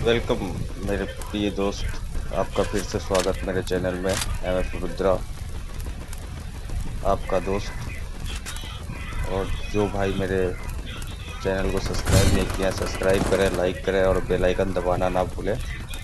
Welcome मेरे प्रिय दोस्त, आपका फिर से स्वागत मेरे चैनल में। MF रुद्रा आपका दोस्त। और जो भाई मेरे चैनल को सब्सक्राइब नहीं किया, सब्सक्राइब करें, लाइक करें और बेल आइकन दबाना ना भूलें।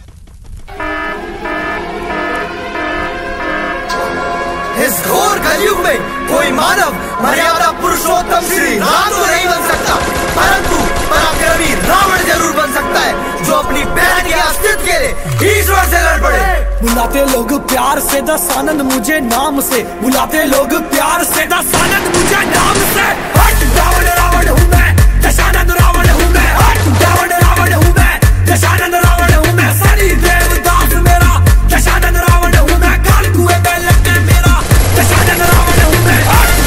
इस घोर कलयुग में कोई मानव मर्यादा पुरुषोत्तम श्री राम तो नहीं बन सकता, परंतु पराक्रमी रावण जरूर बन सकता है, जो अपनी बहन के अस्तित्व के लिए ईश्वर से लड़ पड़े। बुलाते लोग प्यार से दस आनंद मुझे नाम से, बुलाते लोग प्यार से दस आनंद मुझे नाम से। हट रावण रावण हूँ मैं, दशानंद रावण हूँ मैं। हट रावण रावण हूँ मैं, दशानंद रावण हूँ मैं। सनी देवदास मेरा दशानंद रावण हूँ मैं। काल कुएं में लटके मेरा दशानंद रावण हूँ मैं।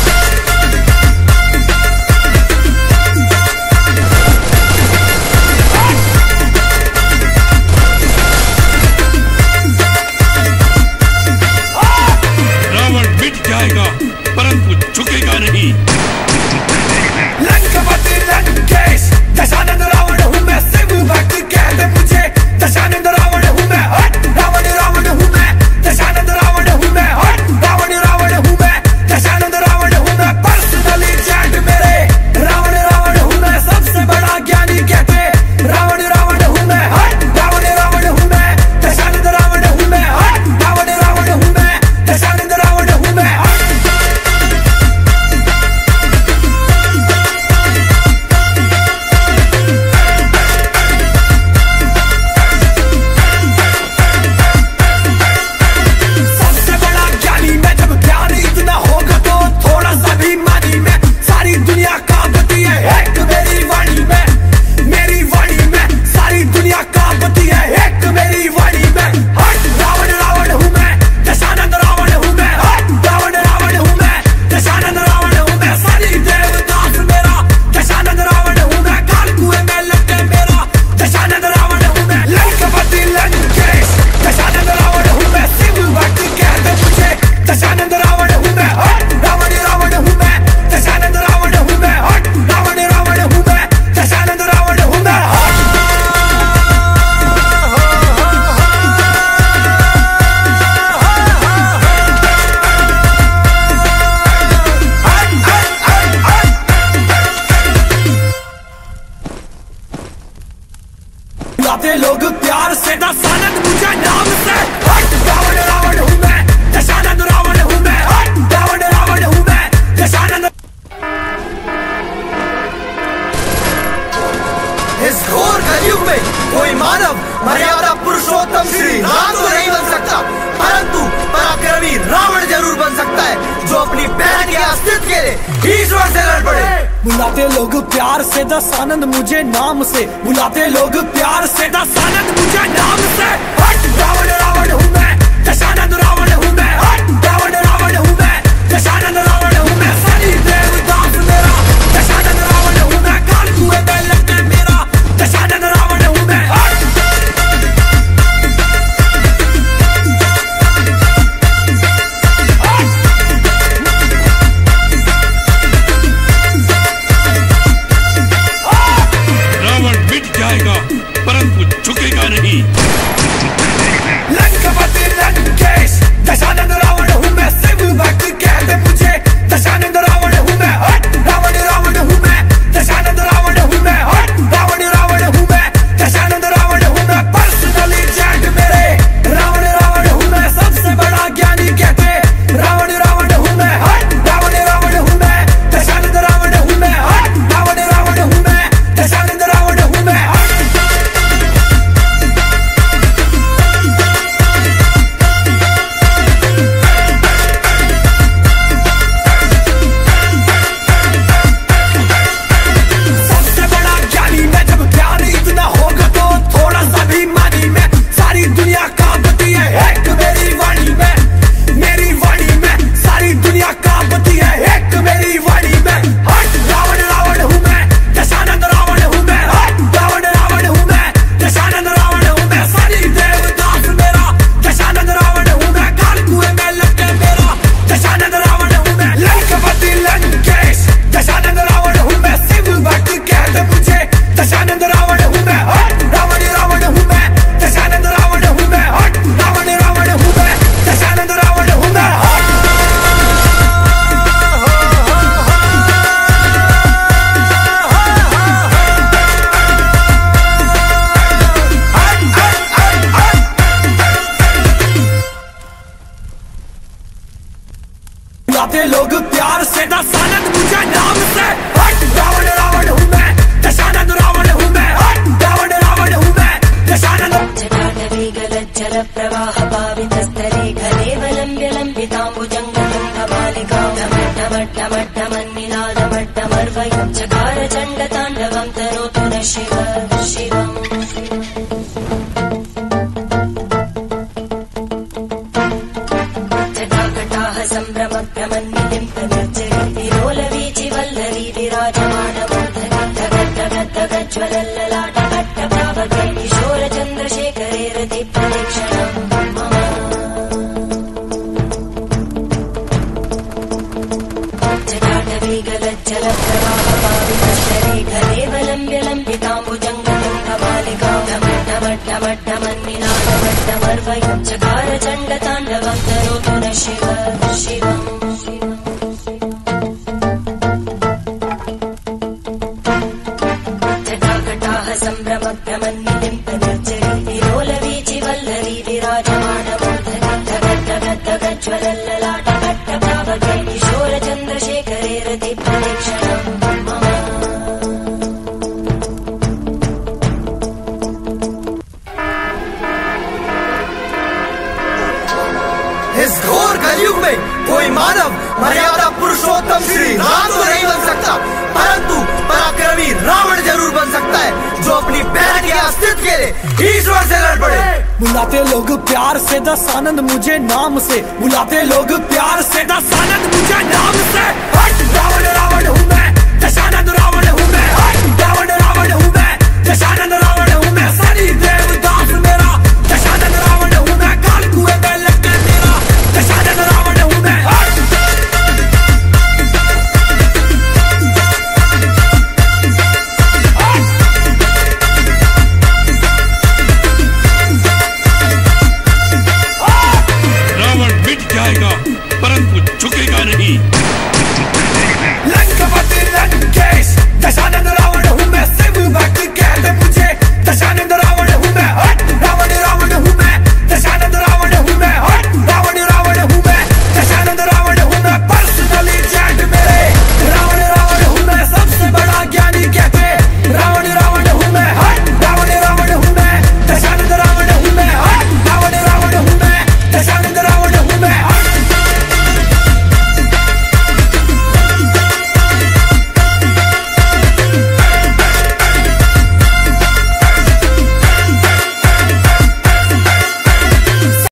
रावण मिट जाएगा परंतु झुकेगा नहीं। लंकापति लंकेश दशानंद रावण हूँ मैं। शिव भक्त कहते मुझे दशानंद रावण हूँ मैं। हट रावण रावण हूँ मैं, दशानंद रावण हूँ मैं। हट रावण रावण हूँ मैं, दशानंद रावण हूँ मैं। पर्सनली चैट मेरे रावण रावण हूँ मैं। सबसे बड़ा ज्ञानी कहते रावण रावण हूँ मैं। हट रावण रावण हूँ मैं, दशानंद रावण हूँ मैं। हट रावण रावण हूँ मैं, दशानंद रावण हूँ मैं। सबसे बड़ा ज्ञानी मैं, जब ज्ञान इतना होगा तो थोड़ा सा भी मानी मैं। सारी दुनिया कांपती है एक मेरी वाणी में, मेरी वाणी में। सारी दुनिया कांपती है एक मेरी वाणी में। हट रावण रावण हूँ मैं, दशानंद रावण हूँ मैं। हट रावण रावण हूँ मैं, दशानंद रावण हूँ मैं। सनी देवदास मेरा दशानंद रावण हूँ मैं। काल कुएं में लटके मेरा दशानंद रावण हूँ मैं। लंकापति लंकेश दशानंद रावण हूँ मैं। शिव भक्त कहते मुझे दशानंद रावण हूँ मैं। हट रावण रावण हूँ मैं, दशानंद रावण हूँ मैं। हट रावण रावण हूँ मैं, दशानंद रावण हूँ मैं। बुलाते लोग प्यार से दस आनंद मुझे नाम से। हट रावण रावण हूँ मैं, दशानंद रावण हूँ मैं। हट रावण रावण हूँ मैं, दशानंद। इस घोर कलयुग में कोई मानव मर्यादा पुरुषोत्तम श्री राम तो नहीं बन सकता, परंतु पराक्रमी रावण जरूर बन सकता है, जो अपनी बहन के अस्तित्व के लिए ईश्वर से लड़ पड़े। बुलाते लोग प्यार से दस आनंद मुझे नाम से, बुलाते लोग प्यार से दस आनंद मुझे नाम से। हट रावण रावण हूँ मैं, दशानंद रावण हूँ मैं। हट रावण रावण हूँ मैं, दशानंद रावण हूँ मैं। सनी देवदास मेरा दशानंद रावण हूँ मैं। काल कुएं में लटके मेरा दशानंद रावण हूँ मैं। रावण मिट जाएगा परंतु झुकेगा नहीं। लंकापति लंकेश दशानंद रावण हूँ मैं। शिव भक्त कहते मुझे दशानंद रावण हूँ मैं। हट रावण रावण हूँ मैं, दशानंद रावण हूँ मैं। हट रावण रावण हूँ मैं, दशानंद रावण हूँ मैं। पर्सनली चैट मेरे रावण रावण हूँ मैं। सबसे बड़ा ज्ञानी कहते रावण रावण हूँ मैं। हट रावण रावण हूँ मैं, दशानंद रावण हूँ मैं। हट रावण रावण हूँ मैं, दशानंद रावण हूँ मैं। से, दशानंद मुझे नाम से। हट रावण रावण हूँ मैं, दशानंद रावण हूँ मैं। हट रावण रावण हूँ मैं, दशानंद। जटाटवी गलज्जल प्रवाह पावितस्थले कलेवलम्ब्य लम्बिताम्बुजङ्गतुङ्गमालिकां टमट्टमट्टमट्टमन्निनादमट्टमर्वयं चकार चण्डताण्डवं तनोतु नः शिवम्। जटाकटाः सम्भ्रमभ्रमन्निधिं प्रमज्जरि विलोलवीचि वल्लरी विराजमानमूर्धनि धगद्धगद्धगज्ज्वलल्ललाटकट्टप्रावके किशोरचन्द्रशेखरे रतिप्रदक्षिणम् मम। जटाटवी गलज्जल प्रवाह पावितस्थले कलेवलम्ब्य लम्बिताम्बुजङ्गतुङ्गमालिकां टमट्टमट्टमन्निनादमट्टमर्वयं चकार चण्डताण्डवं तनोतु नः शिवम्। जटाकटाः सम्भ्रमभ्रमन्निधिं प्रमज्जरि विलोलवीचि वल्लरी विराजमानमूर्धनि धगद्धगद्धगज्ज्वलल्ललाटकट्टप्रावके किशोरचन्द्रशेखरे रतिप्रदक्षिणम् मम। इस घोर कलयुग में कोई मानव मर्यादा पुरुषोत्तम श्री राम तो नहीं बन सकता, परंतु पराक्रमी रावण जरूर बन सकता है, जो अपनी बहन के अस्तित्व के लिए ईश्वर से लड़ पड़े। बुलाते लोग प्यार से दशानंद मुझे नाम से, बुलाते लोग प्यार से दशानंद मुझे नाम से। हट रावण रावण हूँ मैं, दशानंद रावण।